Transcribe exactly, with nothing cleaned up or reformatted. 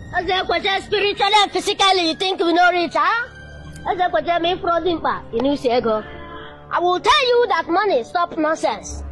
As a question spiritually and physically, you think we know rich, huh? As a question me frauding back, you know, say go. I will tell you that money stop nonsense.